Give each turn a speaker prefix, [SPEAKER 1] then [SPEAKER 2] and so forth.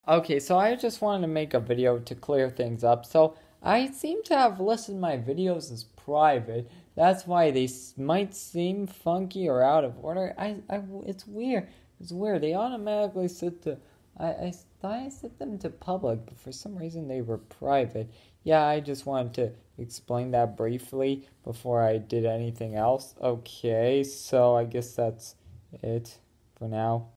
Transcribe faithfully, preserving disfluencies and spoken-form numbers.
[SPEAKER 1] Okay, so I just wanted to make a video to clear things up. So I seem to have listed my videos as private. That's why they s- might seem funky or out of order. I, I, it's weird. It's weird. They automatically set to, I, I thought I set them to public, but for some reason they were private. Yeah, I just wanted to explain that briefly before I did anything else. Okay, so I guess that's it for now.